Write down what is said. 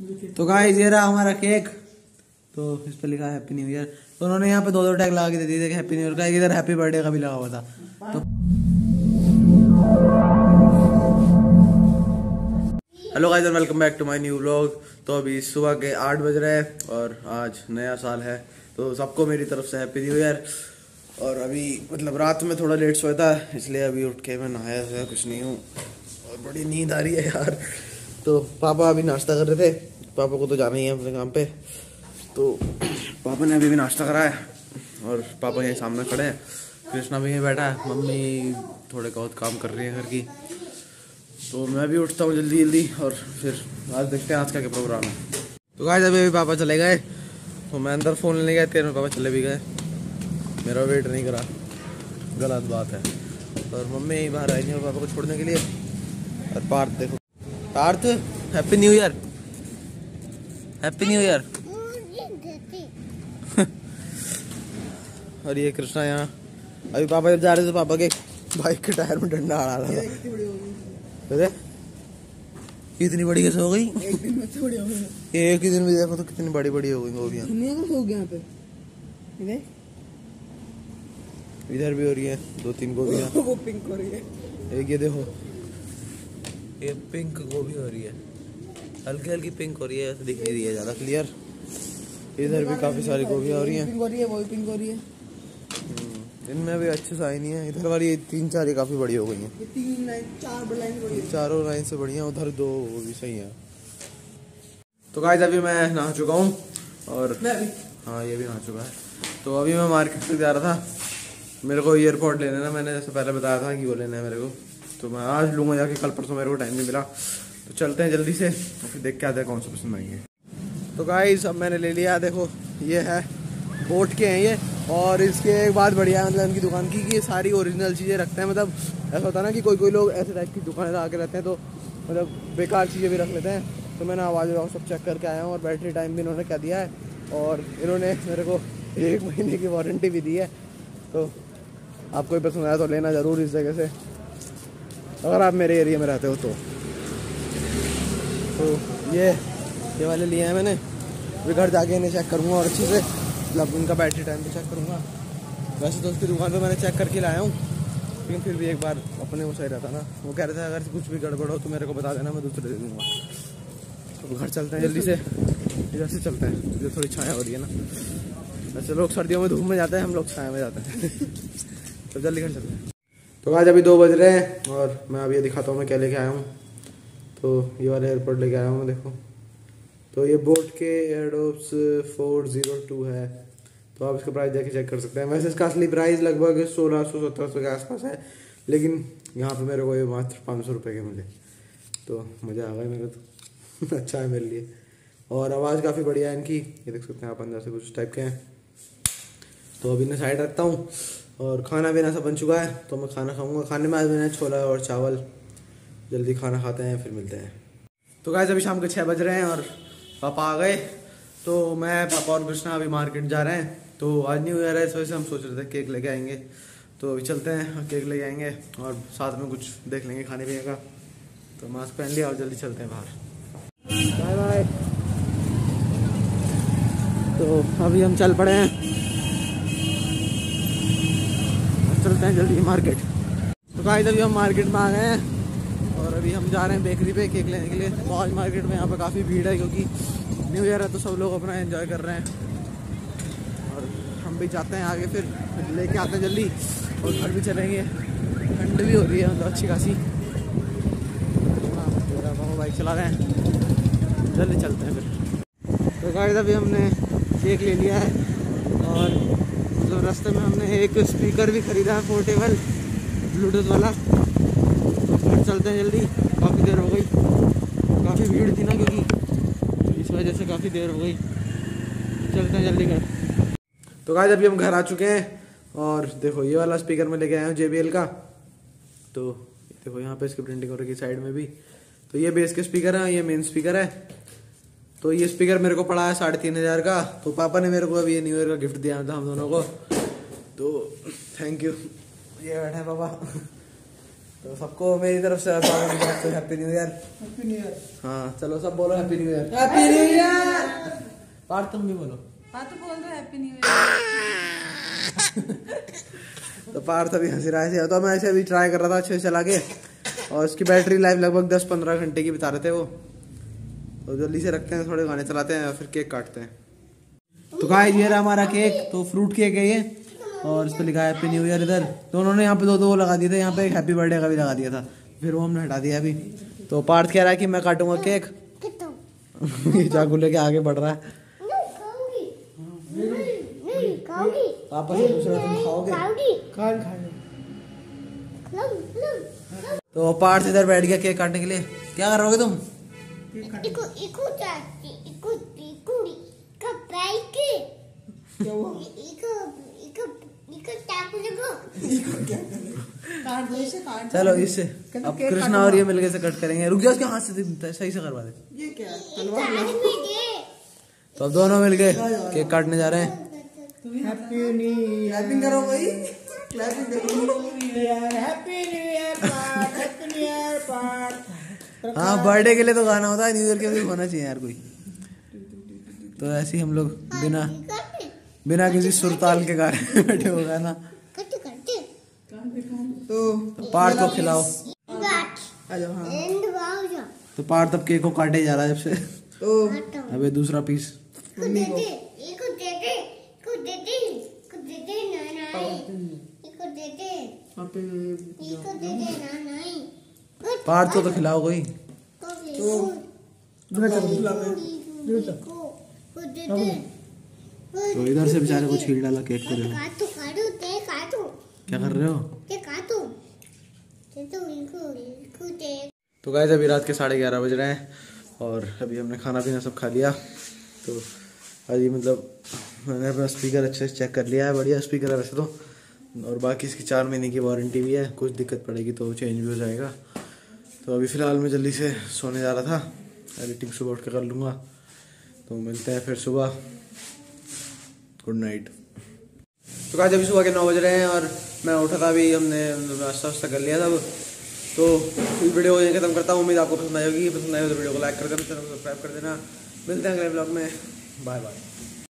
तो गाइस ये रहा हमारा केक। तो इस पे लिखा है हैप्पी न्यू ईयर। तो उन्होंने यहाँ पे दो टैग लगा के दे दिए थे हैप्पी न्यू ईयर का, इधर हैप्पी बर्थडे का भी लगा हुआ था। तो hello guys and welcome back to my new vlog. तो अभी सुबह के 8 बज रहे हैं और आज नया साल है, तो सबको मेरी तरफ से हैप्पी न्यू ईयर। और अभी मतलब रात में थोड़ा लेट सोया था, इसलिए अभी उठ के मैं नहाया कुछ नहीं हूँ और बड़ी नींद आ रही है यार। तो पापा अभी नाश्ता कर रहे थे, पापा को तो जाना ही है अपने काम पे। तो पापा ने अभी भी नाश्ता कराया और पापा यहीं सामने खड़े हैं, कृष्णा भी यहीं बैठा है, मम्मी थोड़े बहुत काम कर रही है घर की। तो मैं भी उठता हूँ जल्दी जल्दी और फिर आज देखते हैं आज का क्या प्रोग्राम है। तो गाइस अभी पापा चले गए, तो मैं अंदर फ़ोन लेने गया, तेरे में पापा चले भी गए, मेरा वेट नहीं करा, गलत बात है। और मम्मी यहीं बाहर आई थी और पापा को छोड़ने के लिए। और पार्थ देखो, Parth happy new year, happy new year. और ये कृष्णा यहाँ, अभी पापा जब जा रहे थे पापा के बाइक के टायर में डंडा आ रहा था। कितनी बड़ी कैसे हो गई? एक दिन में थोड़ी हो गई, एक ही दिन में देखो तो कितनी बड़ी बड़ी हो गई गोभियां। हो गया पे इधर भी हो रही है 2-3 गोभियां। वो पिंक हो रही है, एक ये देखो, ये पिंक गोभी हो रही है, हल्की हल्की पिंक हो रही है, ऐसे दिख नहीं रही है ज्यादा क्लियर। इधर भी काफी सारी गोभियां हो रही हैं, पिंक हो रही है, वो भी पिंक हो रही है। इनमें भी अच्छे से आई नहीं है, इधर वाली 3-4 ये काफी बड़ी हो गई हैं, 3-4 लाइन, चारों लाइन से बढ़िया, उधर 2 वो भी सही है। तो गाइस अभी मैं नहा चुका हूँ और हाँ ये भी नहा चुका है। तो अभी मैं मार्केट से जा रहा था, मेरे को ईयरपॉड लेना है ना, मैंने जैसे पहले बताया था कि वो लेना है मेरे को, तो मैं आज लूँगा जाके, कल परसों मेरे को टाइम नहीं मिला। तो चलते हैं जल्दी से और फिर देख के आते हैं कौन सा पसंद आएंगे। तो गाइस अब मैंने ले लिया, देखो ये है बोट के हैं ये। और इसके एक बात बढ़िया है मतलब इनकी दुकान की कि ये सारी ओरिजिनल चीज़ें रखते हैं। मतलब ऐसा होता है ना कि कोई लोग ऐसे टाइप की दुकानें लगा के रहते हैं तो मतलब बेकार चीज़ें भी रख लेते हैं। तो मैंने आवाज़ सब चेक करके आया हूँ और बैटरी टाइम भी इन्होंने क्या दिया है, और इन्होंने मेरे को 1 महीने की वारंटी भी दी है। तो आपको भी पसंद आया तो लेना ज़रूर इस जगह से, अगर आप मेरे एरिया में रहते हो तो ये वाले लिए हैं मैंने। फिर घर जाके इन्हें चेक करूँगा और अच्छे से मतलब उनका बैटरी टाइम भी चेक करूँगा। वैसे तो उसकी दुकान पे मैंने चेक करके लाया हूँ, लेकिन फिर भी एक बार अपने वो सही रहता ना। वो कह रहे थे अगर कुछ भी गड़बड़ हो तो मेरे को बता देना, मैं दूसरे दे दूँगा। तो घर चलते हैं जल्दी से, इधर से चलते हैं, इधर थोड़ी छाया हो रही है ना। वैसे लोग सर्दियों में धूप में जाते हैं, हम लोग छाया में जाते हैं। तो जल्दी घर चलते हैं। तो आज अभी 2 बज रहे हैं और मैं अभी ये दिखाता हूँ मैं क्या लेके आया हूँ। तो ये वाला एयरपोर्ट लेके आया हूँ, देखो। तो ये बोट के एयरडोप्स 402 है, तो आप इसका प्राइस देख के चेक कर सकते हैं। वैसे इसका असली प्राइस लगभग 1600-1700 के आसपास है, लेकिन यहाँ पे मेरे को ये मात्र 500 रुपये के मिले, तो मज़ा आ गया मेरे तो। अच्छा है मेरे लिए। और आवाज़ काफ़ी बढ़िया है इनकी, ये देख सकते हैं आप, अंदर से कुछ टाइप के हैं। तो अभी इन्हें साइड रखता हूँ और खाना पीना सब बन चुका है, तो मैं खाना खाऊँगा। खाने में आज मैंने छोला और चावल। जल्दी खाना खाते हैं फिर मिलते हैं। तो गाइस अभी शाम के 6 बज रहे हैं और पापा आ गए, तो मैं, पापा और कृष्णा अभी मार्केट जा रहे हैं। तो आज न्यू ईयर है, इस वजह से हम सोच रहे थे केक लेके आएंगे। तो अभी चलते हैं, केक लेके आएंगे और साथ में कुछ देख लेंगे खाने पीने का। तो मास्क पहन लिया और जल्दी चलते हैं बाहर। Bye bye. तो अभी हम चल पड़े हैं, चलते हैं जल्दी मार्केट। तो गाइस अभी हम मार्केट में आ गए हैं और अभी हम जा रहे हैं बेकरी पे केक लेने के लिए। तो आज मार्केट में यहाँ पे काफ़ी भीड़ है, क्योंकि न्यू ईयर है तो सब लोग अपना एंजॉय कर रहे हैं। और हम भी जाते हैं आगे, फिर लेके आते हैं जल्दी और घर भी चलेंगे। ठंड भी हो रही है मतलब अच्छी खासी। हाँ पापा बाइक चला रहे हैं, जल्दी चलते हैं फिर। तो गाइस अभी हमने केक ले लिया है और मतलब रास्ते में हमने एक स्पीकर भी ख़रीदा है पोर्टेबल ब्लूटूथ वाला। तो फिर चलते हैं जल्दी, काफ़ी देर हो गई, काफ़ी भीड़ थी ना, क्योंकि इस वजह से काफ़ी देर हो गई। चलते हैं जल्दी घर। तो गाइस अभी हम घर आ चुके हैं और देखो ये वाला स्पीकर मैं लेके आया हूँ JBL का। तो देखो यहाँ पे इसकी प्रिंटिंग हो रही है साइड में भी। तो ये बेस के स्पीकर है, ये मेन स्पीकर है। तो ये स्पीकर मेरे को पड़ा है 3500 का। तो पापा ने मेरे को अभी ये न्यू ईयर का गिफ्ट दिया था हम दोनों को, तो थैंक यू। ये बैठे हैं पापा। तो सबको मेरी तरफ से happy new year. Happy new year. हाँ चलो सब बोलो happy new year. Happy new year. Parth तुम भी बोलो। हाँ तो बोल दो हैप्पी न्यू ईयर। तो पार्थ अभी हंसी रहा है, तो मैं ऐसे अभी ट्राई कर रहा था अच्छे से चला के, और उसकी बैटरी लाइफ लगभग 10-15 घंटे की बता रहे थे वो। तो जल्दी से रखते हैं, थोड़े गाने चलाते हैं और फिर केक काटते हैं। तो गाइस ये रहा हमारा केक, तो फ्रूट केक है ये, और इस पर लिखा है हैप्पी न्यू ईयर इधर। तो उन्होंने यहाँ पे दो लगा दिए थे, यहाँ पे एक हैप्पी बर्थडे का भी लगा दिया था, फिर वो हमने हटा दिया अभी। तो पार्थ कह रहा है कि मैं काटूंगा केक। चाकू लेके आगे बढ़ रहा है। पापा से दूसरा तुम खाओगे? तो पार्थ इधर बैठ गया केक काटने के लिए। क्या कर रहोगे तुम? चलो इससे अब कृष्णा और ये मिलके से कट करेंगे। रुक जाओ, उसके हाथ से सही से करवा दे। ये क्या तलवार? तो अब दोनों मिलके केक काटने जा रहे हैं। Happy new year. क्लैपिंग करो भाई, क्लैपिंग करो। Happy new year Parth, happy new year Parth. हाँ बर्थडे के लिए तो गाना होता है, न्यू ईयर के लिए होना चाहिए यार कोई। तो ऐसे ही हम लोग बिना किसी सुरताल के गा रहे बैठे हो गाना। तो पार्थ को खिलाओ। आ जाओ। हाँ तो पार्थ अब केक को काटे जा रहा है जब से। तो अबे दूसरा पीस मम्मी को पार्थ को तो खिलाओ कोई। तो इधर से बेचारे को छील डाला केक को। क्या कर रहे हो? तो गाइस अभी रात के 11:30 बज रहे हैं, और अभी हमने खाना पीना सब खा लिया। तो अभी मतलब मैंने अपना स्पीकर अच्छे से चेक कर लिया है, बढ़िया स्पीकर है वैसे तो, और बाकी इसकी 4 महीने की वारंटी भी है। कुछ दिक्कत पड़ेगी तो चेंज भी हो जाएगा। तो अभी फ़िलहाल मैं जल्दी से सोने जा रहा था, एडिटिंग सुबह उठ के कर लूँगा। तो मिलते हैं फिर सुबह। Good night. तो आज अभी सुबह के 9 बज रहे हैं, और मैं उठा था अभी, हमने नाश्ता वास्ता कर लिया था। तो इस वीडियो को यहीं खत्म करता हूँ। उम्मीद आपको पसंद आई होगी। पसंद आई हो तो वीडियो को लाइक कर देना, चैनल को सब्सक्राइब कर देना। मिलते हैं अगले ब्लॉग में। Bye bye.